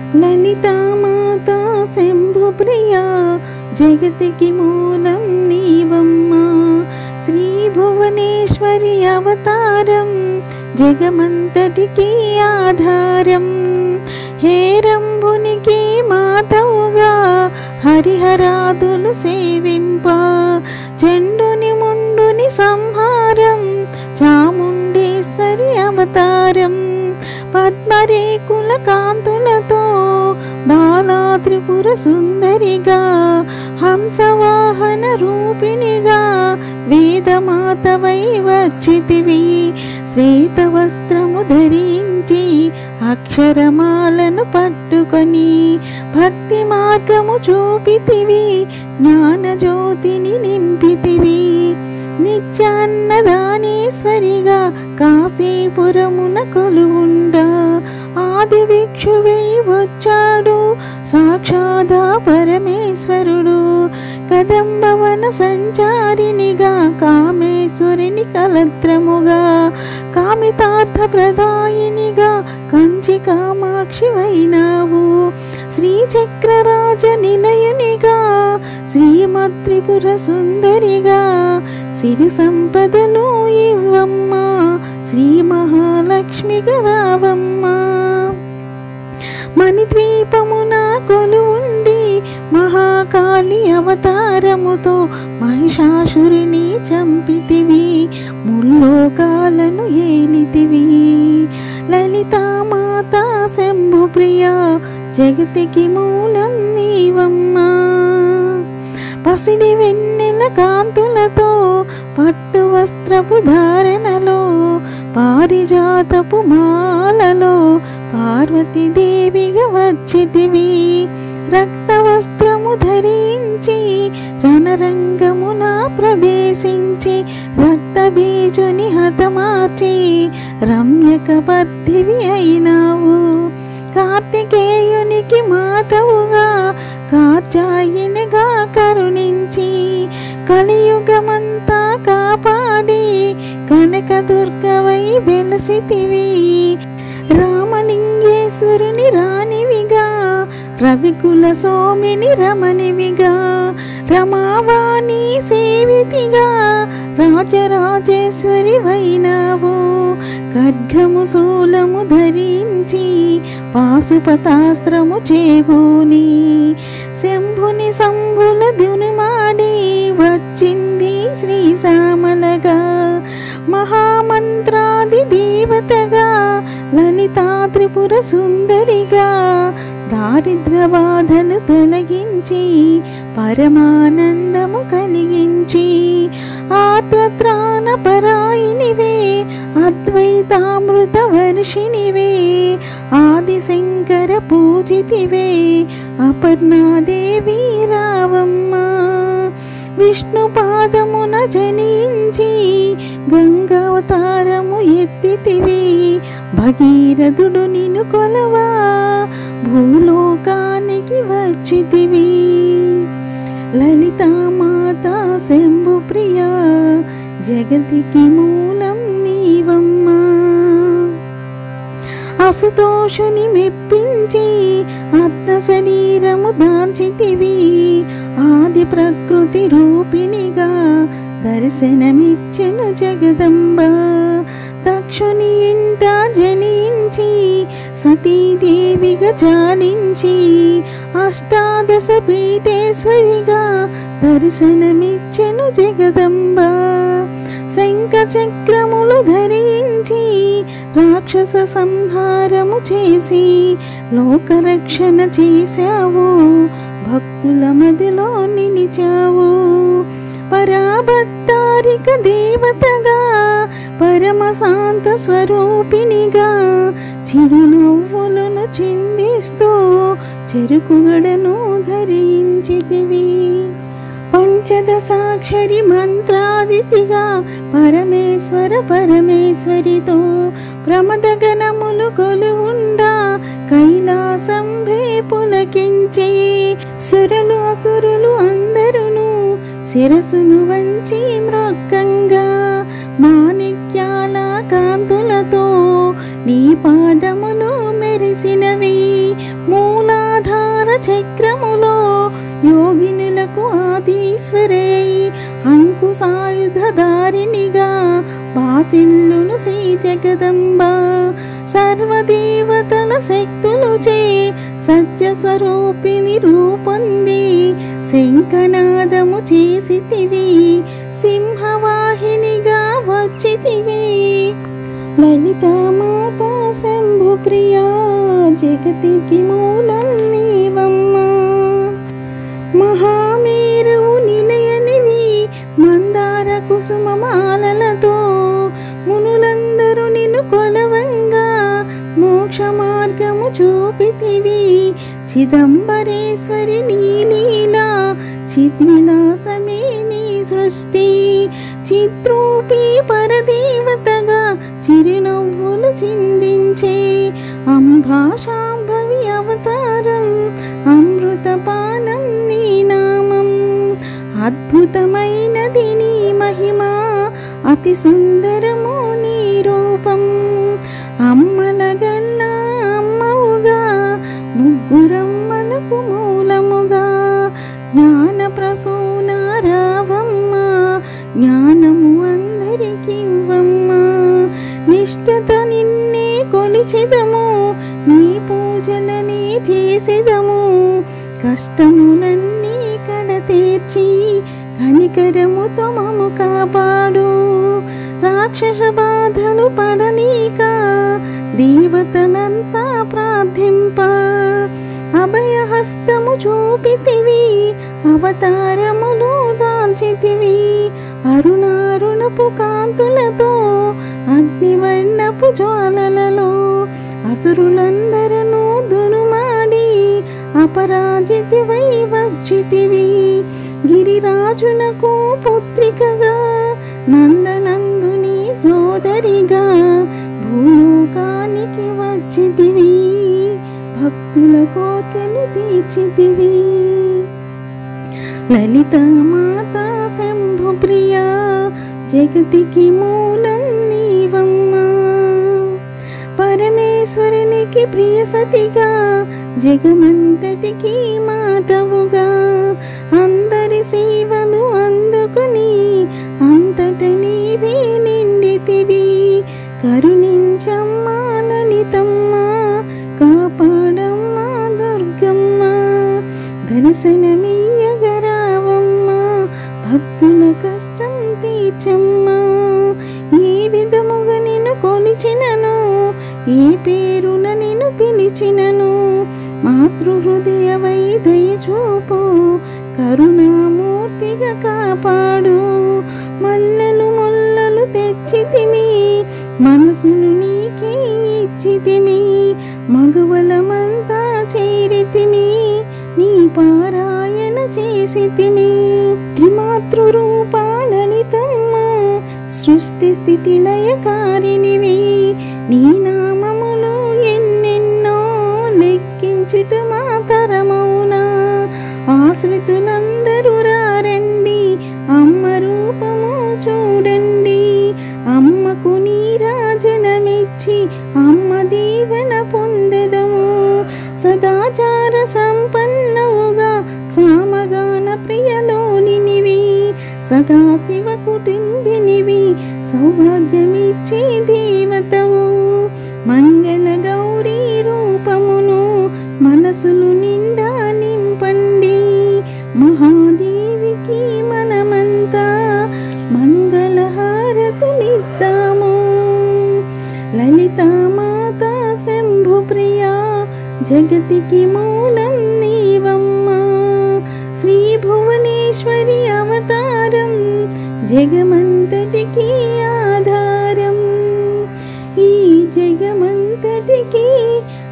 లలితా మాతా శంభుప్రియా జగతికి మూలం నీవమ్మా. శ్రీ భువనేశ్వరి అవతారం జగమంతటికి ఆధారం. హేరంబునికి మాతవుగా హరిహరాదులు సేవింప. చండుని ముండుని సంహారం చాముండేశ్వరి అవతారం. పద్మరేకుల కాంతులతో బాలా త్రిపుర సుందరిగా హంసవాహన రూపిణిగా వేదమాతవై వచ్చితివి. శ్వేత వస్త్రము ధరించి అక్షరమాలను పట్టుకొని భక్తి మార్గము చూపితివి. జ్ఞాన జ్యోతిని నింపితివి. నిత్యాన్నదానేశ్వరిగా కాశీపురమున కొలువుండా ఆది భిక్షువై వచ్చాడు సాక్షాదా పరమేశ్వరుడు. కదంబవన సంచారినిగా కామేశ్వరుని కలత్రముగా కామితార్థ ప్రదాయినిగా కంచి కామాక్షివైనావు. శ్రీచక్రరాజ నిలయునిగా శ్రీమత్రిపుర సుందరిగా సిరి సంపదలు ఇవ్వమ్మా. శ్రీ మహాలక్ష్మిగా రావమ్మా. మణిద్వీపమున కొలువుండి మహాకాళి అవతారముతో మహిషాసురుని చంపితివి. ముల్లోకాలను ఏలితివి. లలితా మాతా శంభుప్రియా జగతికి మూలం నీవమ్మా. పసిడి వెన్నెల కాంతులతో పట్టు వస్త్రపు ధారణలో పారిజాతపు మాలలో పార్వతీదేవిగా వచ్చితివి. రక్త వస్త్రము ధరించి రణరంగమున ప్రవేశించి రక్త బీజుని హతమార్చి రమ్యక పద్దివి అయినావు. కార్తికేయునికి మాతవుగా కాత్యాయనిగా కరుణించి కలియుగమంతా కాపాడి కనకదుర్గవై వెలసితివి. రామలింగేశ్వరుని రాణివిగా రవికుల సోమిని రమణివిగా రమావాణి సేవితిగా రాజరాజేశ్వరి వైనావు. ఖడ్గము శూలము ధరించి పాశుపతాస్త్రము చేబూని శంభుని సంభుల దునుమాడి వచ్చింది శ్రీ శ్యామలగా. మహామంత్రాది దేవతగా లలితా త్రిపుర సుందరిగా దారిద్ర్య బాధలు తొలగించి పరమానందము కలిగించి ఆత్రత్రాణ పరాయినివే అద్వైతామృత వర్షినివే ఆదిశంకర పూజితివే అపర్ణాదేవి రావమ్మా. విష్ణు పాదమున జనించి గంగావతారము ఎత్తితివి. భగీరథుడు నిన్ను కొలవా భూలోకానికి వచ్చితివి. లలితా మాతా శంభుప్రియా జగతికి మూలం నీవమ్మా. అసుతోషుని మెప్పించి ఆత్మ శరీరము దాల్చితివి. ఆది ప్రకృతి రూపిణిగా దర్శనమిచ్చెను జగదంబ. దక్షుని ఇంట జనించి సతీదేవిగా చాలించి అష్టాదశ పీఠేశ్వరిగా దర్శనమిచ్చెను జగదంబ. శంఖ చక్రములు ధరించి రాక్షస సంహారము చేసి లోకరక్షణ చేశావు. భక్తుల మదిలో నిలిచావు. పరాభట్టారిక దేవతగా పరమశాంత స్వరూపిణిగా చిరునవ్వులను చిందిస్తూ చెరుకుగడను ధరించితివి. పంచదశాక్షరి మంత్రాదితిగా పరమేశ్వర పరమేశ్వరితో ప్రమదగణములు కొలువుండా కైలాసంభే పులకించి సురులు అసురులు అందరును శిరసును వంచి మృక్కంగా మాణిక్యాల కాంతులతో నీ పాదములు మెరిసినవి. మూల పరమేశ్వరై అంకుశాయుధధారిణిగా బాసిల్లును శ్రీ జగదంబ సర్వదేవతల శక్తులుచే సత్యస్వరూపిణి రూపొంది శంఖనాదము చేసితివి సింహవాహినిగా వచ్చితివి లలితామాతా శంభుప్రియా జగతికి మూలం నీవమ్మా మహామేరువు నిలయనివి మందార కుసుమమాలలతో మునులందరూ నిన్ను కొలవంగా మోక్ష మార్గము చూపితివి చిదంబరేశ్వరి నీ లీలా చిద్విలాసమే నీ సృష్టి చిత్రూపి పరదేవతగా చిరునవ్వులు చిందించే అంబాశాంభవి అవతారం అమృతపానం నీ నామం అద్భుతమైనది నీ మహిమ అతి సుందరము నీ రూపం అమ్మలగన్నా అమ్మవుగా ముగ్గురమ్మలకు మూలముగా జ్ఞాన ప్రసూన రావమ్మ జ్ఞానము అందరికి ఇవ్వమ్మ నిష్ఠత నిన్నే కొలిచెదము నీ పూజలని చేసెదము కష్టములన్నీ కడతీర్చి కనికరముతో మము కాపాడు రాక్షస బాధలు పడనీక దేవతలంతా ప్రార్థింప అభయహస్తము చూపితివి అవతారములు దాల్చితివి అరుణారుణపు కాంతులతో అగ్నివర్ణపు జ్వాలలలో అసురులందరూ దునుమాడి అపరాజితివై వచ్చితివి గిరిరాజునకు పుత్రికగా నందనందుని సోదరిగా భూలోకానికి వచ్చితివి భక్తుల కోర్కెలు తీర్చితివి లలితామాతా శంభుప్రియా జగతికి మూలం నీవమ్మా పరమేశ్వరునికి ప్రియ సతిగా జగమంతటికి మాతవుగా అందరి సేవలు అందుకుని అంతట నీవే నిండితివి కరుణించమ్మా లలితమ్మ కాపాడమ్మా దుర్గమ్మ దర్శనమీయగరావమ్మ భక్తుల కష్టం తీర్చమ్మా ఏ విధముగా నిన్ను కొలిచినను ఏ పేరున నిన్ను పిలిచినను మాతృహృదయవై దయచూపు కరుణామూర్తిగా కాపాడు మల్లెలు ముల్లలు తెచ్చితిమి మనసును నీకే ఇచ్చితిమి మగవలమంతా చేరితిమి నీ పారాయణ చేసితిమి త్రిమాతృరూపా లలితమ్మ సృష్టి స్థితి లయకారినివి నీ నామములు ఎన్నెన్నో లెక్కించుట మాతరమౌనా ఆశ్రితులందరూ రారండి అమ్మ రూపము చూడండి అమ్మకు నీరాజనమిచ్చి అమ్మ దీవెన పొందెదము సదాచార సంపన్నవుగా సామగాన ప్రియలోనినివి సదాశివ కుటుంబినివి సౌభాగ్యమిచ్చే దేవతవు మంగళ గౌరీ రూపమును మనసులు నిండా నింపండి మహాదేవికి మనమంతా మంగళహారతులిద్దాము లలితామాతా శంభుప్రియా జగతికి మూలం నీవమ్మా శ్రీ భువనేశ్వరి అవతారం జగమంతటికి ఆధారం ఈ జగమంతటికి